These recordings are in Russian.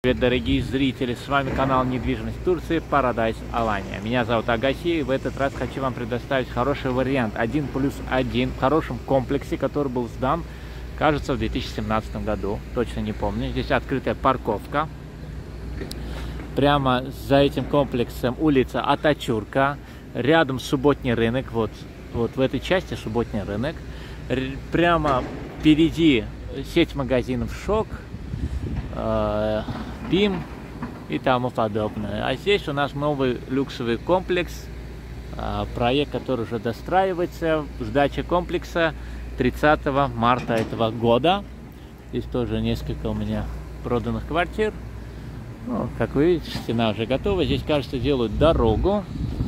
Привет, дорогие зрители, с вами канал «Недвижимость Турции» Paradise Alanya. Меня зовут Агаси, и в этот раз хочу вам предоставить хороший вариант 1+1 в хорошем комплексе, который был сдан, кажется, в 2017 году, точно не помню. Здесь открытая парковка. Прямо за этим комплексом улица Ататюрка, рядом субботний рынок, вот в этой части субботний рынок. Прямо впереди сеть магазинов «Шок», «Бим» и тому подобное. А здесь у нас новый люксовый комплекс, проект, который уже достраивается. Сдача комплекса 30 марта этого года. Здесь тоже несколько у меня проданных квартир. Ну, как вы видите, стена уже готова. Здесь, кажется, делают дорогу.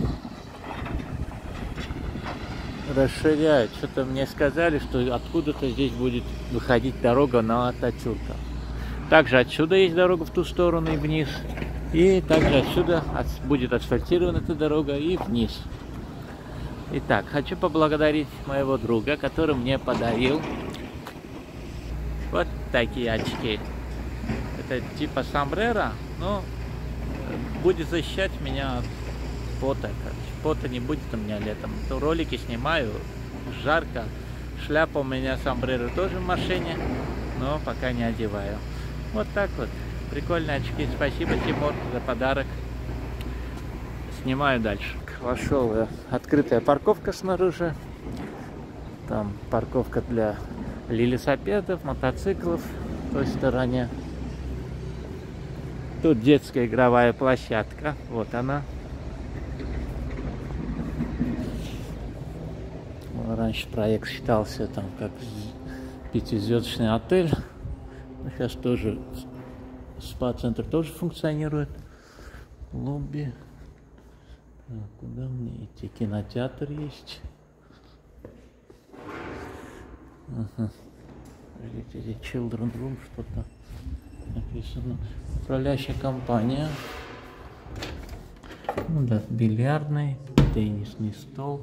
Расширяют. Что-то мне сказали, что откуда-то здесь будет выходить дорога на Ататюрка. Также отсюда есть дорога в ту сторону и вниз. И также отсюда будет асфальтирована эта дорога и вниз. Итак, хочу поблагодарить моего друга, который мне подарил вот такие очки. Это типа сомбреро, но будет защищать меня от пота. Пота не будет у меня летом. То ролики снимаю, жарко. Шляпа у меня сомбреро тоже в машине, но пока не одеваю. Вот так вот. Прикольные очки. Спасибо, Тимур, за подарок. Снимаю дальше. Вошел я. Открытая парковка снаружи. Там парковка для велосипедов, мотоциклов в той стороне. Тут детская игровая площадка. Вот она. Раньше проект считался там как 5-звездочный отель. Сейчас тоже спа-центр тоже функционирует. Лобби. Куда мне идти? Кинотеатр есть. Ага. Здесь Children Room, что-то написано. Управляющая компания. Ну да, бильярдный, теннисный стол.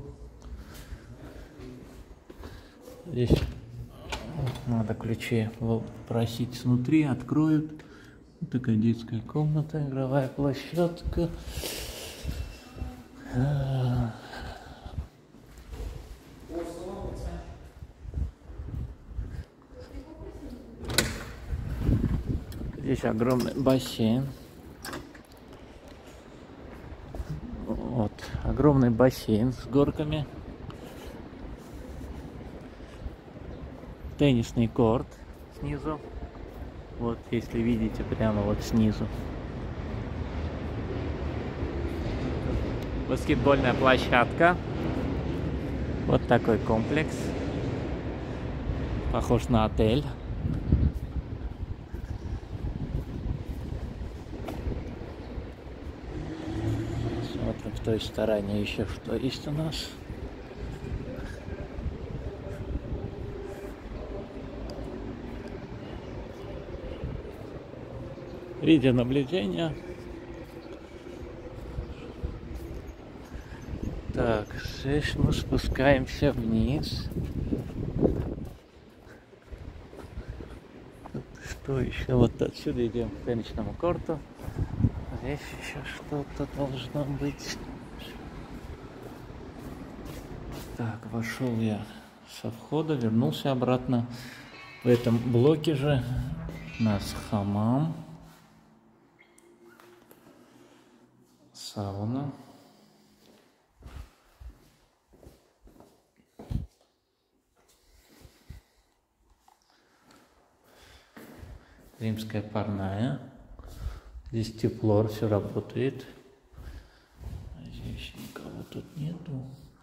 Здесь надо ключи просить снутри, откроют. Вот такая детская комната, игровая площадка. Здесь огромный бассейн. Вот, огромный бассейн с горками. Теннисный корт снизу. Вот, если видите, прямо вот снизу. Баскетбольная площадка. Вот такой комплекс. Похож на отель. Смотрим в той стороне еще что есть у нас. Видеонаблюдение. Так, здесь мы спускаемся вниз. Что еще? Вот отсюда идем к теннисному корту. Здесь еще что-то должно быть. Так, вошел я со входа, вернулся обратно. В этом блоке же у нас хамам. Сауна. Римская парная. Здесь тепло, все работает. Здесь никого тут нету.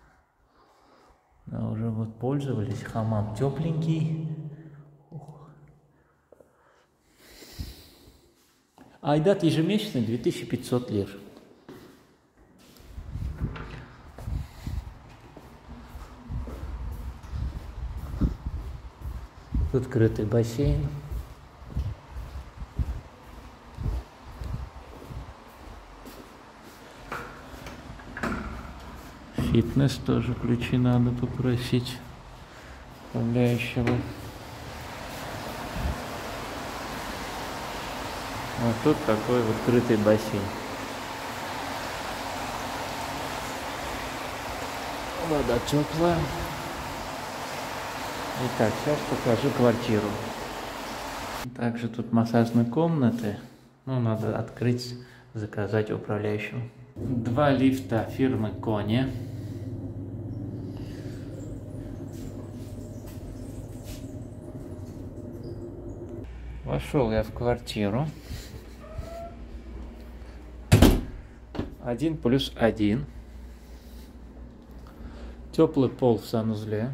Да, уже вот пользовались. Хамам тепленький. Айдат ежемесячный 2500 лир. Тут крытый бассейн. Фитнес тоже ключи надо попросить управляющего. Вот тут такой вот крытый бассейн. Вода теплая. Итак, сейчас покажу квартиру. Также тут массажные комнаты. Ну, надо открыть, заказать управляющего. 2 лифта фирмы Кони. Вошел я в квартиру. 1+1. Теплый пол в санузле.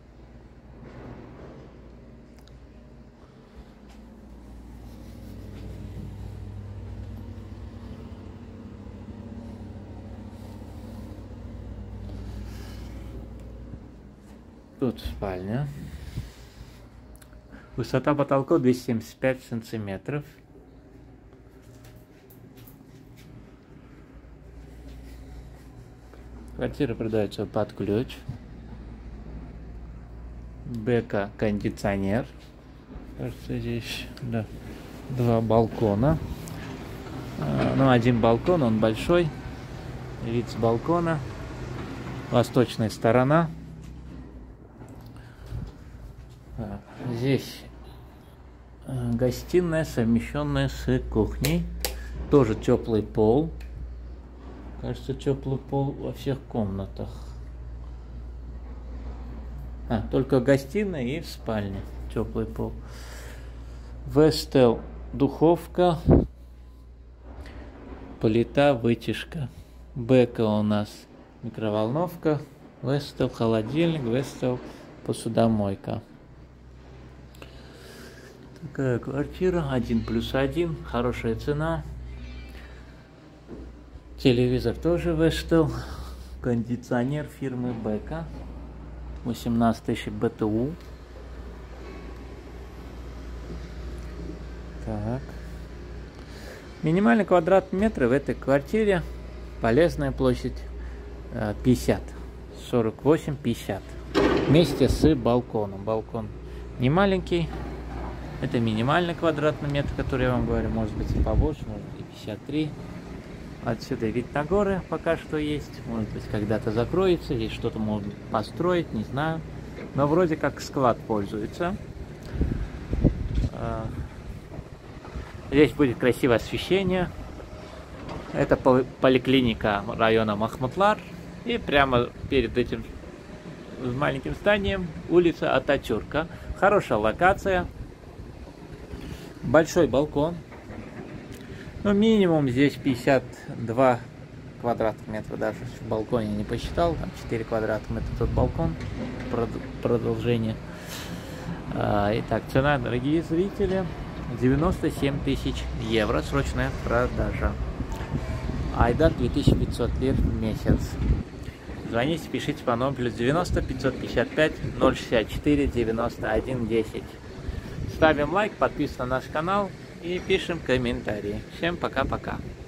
Тут спальня. Высота потолка 275 сантиметров. Квартира продается под ключ. Бека кондиционер. Кажется, здесь да, 2 балкона. Ну, один балкон, он большой. Вид с балкона. Восточная сторона. Здесь гостиная, совмещенная с кухней. Тоже теплый пол. Кажется, теплый пол во всех комнатах. Только гостиная и в спальне теплый пол. Vestel духовка. Плита, вытяжка. Бека у нас микроволновка. Vestel холодильник. Vestel посудомойка. Такая квартира, 1+1, хорошая цена. Телевизор тоже Vestel. Кондиционер фирмы Бека. 18 тысяч БТУ. Так. Минимальный квадратный метр в этой квартире. Полезная площадь 50. 48-50. Вместе с балконом. Балкон не маленький. Это минимальный квадратный метр, который я вам говорю, может быть и побольше, может быть и 53. Отсюда вид на горы пока что есть. Может быть когда-то закроется, здесь что-то можно построить, не знаю. Но вроде как склад пользуется. Здесь будет красивое освещение. Это поликлиника района Махмутлар. И прямо перед этим маленьким зданием улица Ататюрка. Хорошая локация. Большой балкон. Ну, минимум здесь 52 квадратных метра. Даже в балконе не посчитал. Там 4 квадратных метра тот балкон. Продолжение. Итак, цена, дорогие зрители, 97 тысяч евро. Срочная продажа. Айдар 2500 лир в месяц. Звоните, пишите по номеру +90 555 064 91 10. Ставим лайк, подписываемся на наш канал и пишем комментарии. Всем пока-пока.